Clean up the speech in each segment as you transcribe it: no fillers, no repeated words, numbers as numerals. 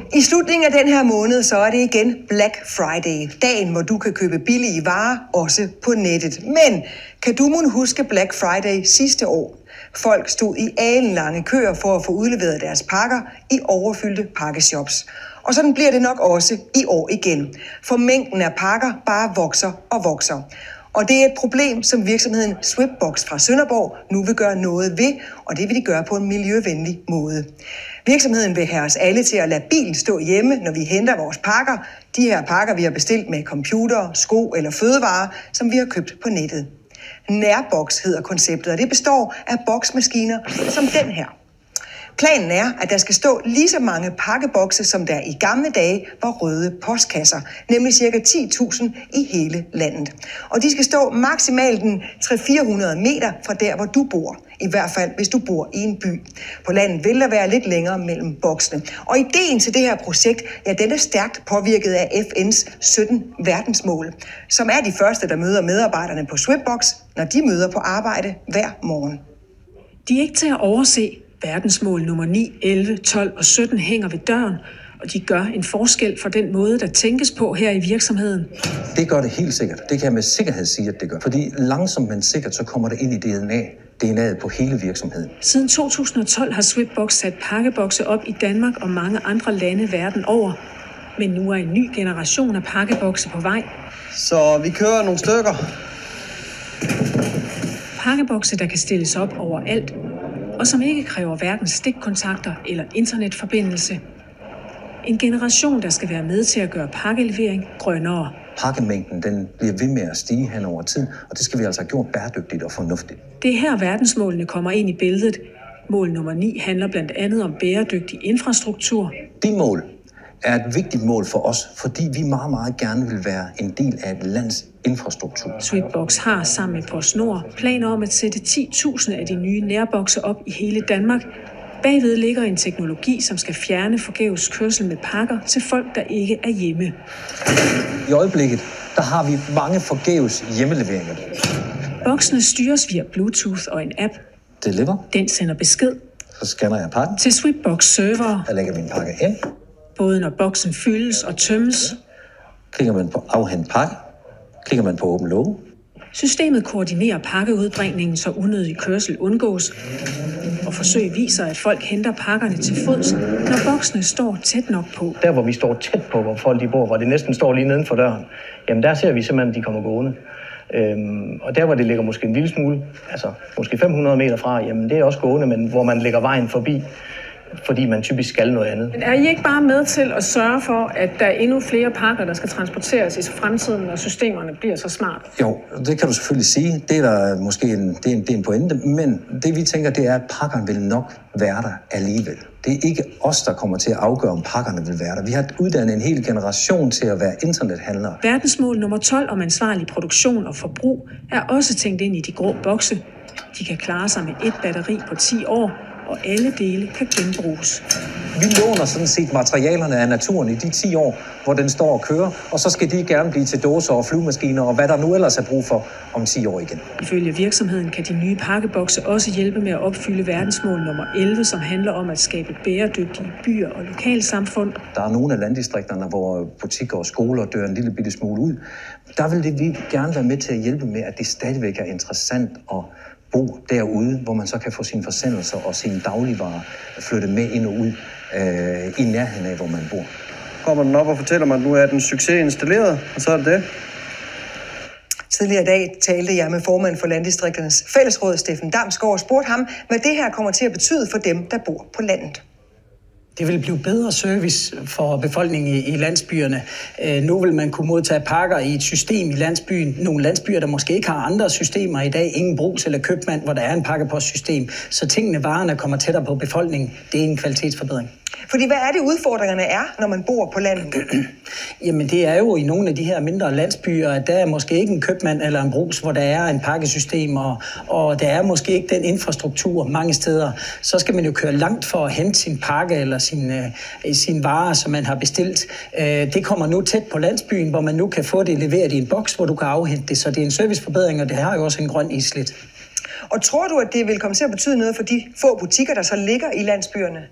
I slutningen af den her måned, så er det igen Black Friday. Dagen, hvor du kan købe billige varer, også på nettet. Men kan du mon huske Black Friday sidste år? Folk stod i alenlange køer for at få udleveret deres pakker i overfyldte pakkeshops. Og sådan bliver det nok også i år igen. For mængden af pakker bare vokser og vokser. Og det er et problem, som virksomheden SwipBox fra Sønderborg nu vil gøre noget ved, og det vil de gøre på en miljøvenlig måde. Virksomheden vil have os alle til at lade bilen stå hjemme, når vi henter vores pakker. De her pakker, vi har bestilt med computer, sko eller fødevarer, som vi har købt på nettet. Nærboks hedder konceptet, og det består af boksmaskiner som den her. Planen er, at der skal stå lige så mange pakkebokse, som der i gamle dage var røde postkasser, nemlig ca. 10.000 i hele landet. Og de skal stå maksimalt 300-400 meter fra der, hvor du bor. I hvert fald, hvis du bor i en by. På landet vil der være lidt længere mellem boksene. Og ideen til det her projekt, ja, den er stærkt påvirket af FN's 17 verdensmål, som er de første, der møder medarbejderne på SwipBox, når de møder på arbejde hver morgen. De er ikke til at overse. Verdensmål nummer 9, 11, 12 og 17 hænger ved døren, og de gør en forskel for den måde, der tænkes på her i virksomheden. Det gør det helt sikkert. Det kan jeg med sikkerhed sige, at det gør. Fordi langsomt, men sikkert, så kommer det ind i DNA'et på hele virksomheden. Siden 2012 har SwipBox sat pakkebokse op i Danmark og mange andre lande verden over. Men nu er en ny generation af pakkebokse på vej. Så vi kører nogle stykker. Pakkebokse, der kan stilles op overalt, og som ikke kræver hverken stikkontakter eller internetforbindelse. En generation, der skal være med til at gøre pakkelevering grønnere. Pakkemængden den bliver ved med at stige hen over tid, og det skal vi altså have gjort bæredygtigt og fornuftigt. Det er her verdensmålene kommer ind i billedet. Mål nummer 9 handler blandt andet om bæredygtig infrastruktur. De mål er et vigtigt mål for os, fordi vi meget, meget gerne vil være en del af et lands infrastruktur. SwipBox har sammen med PostNord planer om at sætte 10.000 af de nye nærbokse op i hele Danmark. Bagved ligger en teknologi, som skal fjerne forgæves kørsel med pakker til folk, der ikke er hjemme. I øjeblikket, der har vi mange forgæves hjemmeleveringer. Boksene styres via Bluetooth og en app. Deliver. Den sender besked. Så scanner jeg pakken. Til SwipBox server. Jeg lægger min pakke ind. Både når boksen fyldes og tømmes. Klikker man på afhent pakke. Klikker man på åben låge. Systemet koordinerer pakkeudbringningen, så unødig kørsel undgås. Og forsøg viser, at folk henter pakkerne til fods, når boksene står tæt nok på. Der, hvor vi står tæt på, hvor folk de bor, hvor det næsten står lige neden for døren, jamen der ser vi simpelthen, at de kommer gående. Og der, hvor det ligger måske en lille smule, altså måske 500 meter fra, jamen det er også gående, men hvor man lægger vejen forbi, fordi man typisk skal noget andet. Men er I ikke bare med til at sørge for, at der er endnu flere pakker, der skal transporteres i fremtiden, når systemerne bliver så smart? Jo, det kan du selvfølgelig sige. Det er der måske en pointe, men det vi tænker, det er, at pakkerne vil nok være der alligevel. Det er ikke os, der kommer til at afgøre, om pakkerne vil være der. Vi har uddannet en hel generation til at være internethandlere. Verdensmål nummer 12 om ansvarlig produktion og forbrug er også tænkt ind i de grå bokse. De kan klare sig med et batteri på 10 år, og alle dele kan genbruges. Vi låner sådan set materialerne af naturen i de 10 år, hvor den står og kører, og så skal de gerne blive til dåser og flyvemaskiner og hvad der nu ellers er brug for om 10 år igen. Ifølge virksomheden kan de nye pakkebokse også hjælpe med at opfylde verdensmål nummer 11, som handler om at skabe bæredygtige byer og lokalsamfund. Der er nogle af landdistrikterne, hvor butikker og skoler dør en lille bitte smule ud. Der vil det vi gerne være med til at hjælpe med, at det stadigvæk er interessant at bo derude, hvor man så kan få sine forsendelser og sine dagligvarer flyttet med ind og ud i nærheden af, hvor man bor. Kommer den op og fortæller mig, at nu er den succes installeret, og så er det det. Tidligere i dag talte jeg med formand for Landdistrikternes Fællesråd, Steffen Damsgaard, og spurgte ham, hvad det her kommer til at betyde for dem, der bor på landet. Det vil blive bedre service for befolkningen i landsbyerne. Nu vil man kunne modtage pakker i et system i landsbyen. Nogle landsbyer, der måske ikke har andre systemer i dag. Ingen brugs- eller købmand, hvor der er en pakkepostsystem. Så varerne kommer tættere på befolkningen. Det er en kvalitetsforbedring. Fordi hvad er det udfordringerne er, når man bor på landet? Jamen det er jo i nogle af de her mindre landsbyer, at der er måske ikke en købmand eller en brugs, hvor der er en pakkesystem, og der er måske ikke den infrastruktur mange steder. Så skal man jo køre langt for at hente sin pakke eller sin varer, som man har bestilt. Det kommer nu tæt på landsbyen, hvor man nu kan få det leveret i en boks, hvor du kan afhente det. Så det er en serviceforbedring, og det har jo også en grøn islet. Og tror du, at det vil komme til at betyde noget for de få butikker, der så ligger i landsbyerne?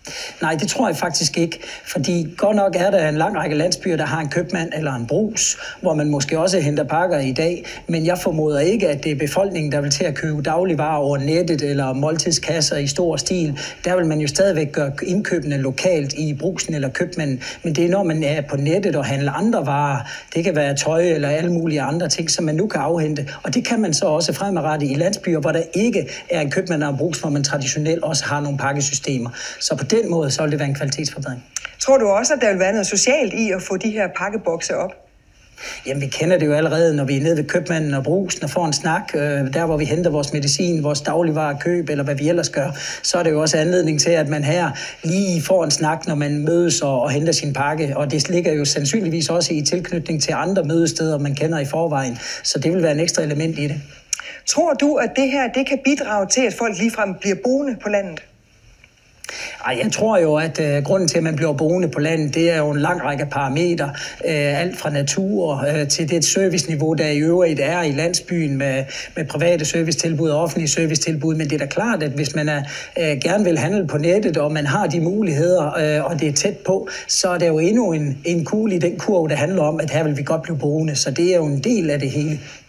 Nej, det tror jeg faktisk ikke, fordi godt nok er der en lang række landsbyer, der har en købmand eller en brugs, hvor man måske også henter pakker i dag, men jeg formoder ikke, at det er befolkningen, der vil til at købe dagligvarer over nettet eller måltidskasser i stor stil. Der vil man jo stadigvæk gøre indkøbene lokalt i brugsen eller købmanden, men det er når man er på nettet og handler andre varer, det kan være tøj eller alle mulige andre ting, som man nu kan afhente, og det kan man så også fremadrettet i landsbyer, hvor der ikke er en købmand og en brugs, hvor man traditionelt også har nogle pakkesystemer. Så på den måde, så vil det være en kvalitetsforbedring. Tror du også, at der vil være noget socialt i at få de her pakkebokse op? Jamen, vi kender det jo allerede, når vi er nede ved købmanden og brugsen og får en snak, der hvor vi henter vores medicin, vores dagligvarekøb, eller hvad vi ellers gør, så er det jo også anledning til, at man her lige får en snak, når man mødes og henter sin pakke, og det ligger jo sandsynligvis også i tilknytning til andre mødesteder, man kender i forvejen, så det vil være en ekstra element i det. Tror du, at det her det kan bidrage til, at folk ligefrem bliver boende på landet? Ej, jeg tror jo, at grunden til, at man bliver boende på landet, det er jo en lang række parametre. Alt fra natur til det serviceniveau, der i øvrigt er i landsbyen med private servicetilbud og offentlige servicetilbud. Men det er da klart, at hvis man gerne vil handle på nettet, og man har de muligheder, og det er tæt på, så er der jo endnu en kugle i den kurve, der handler om, at her vil vi godt blive boende. Så det er jo en del af det hele.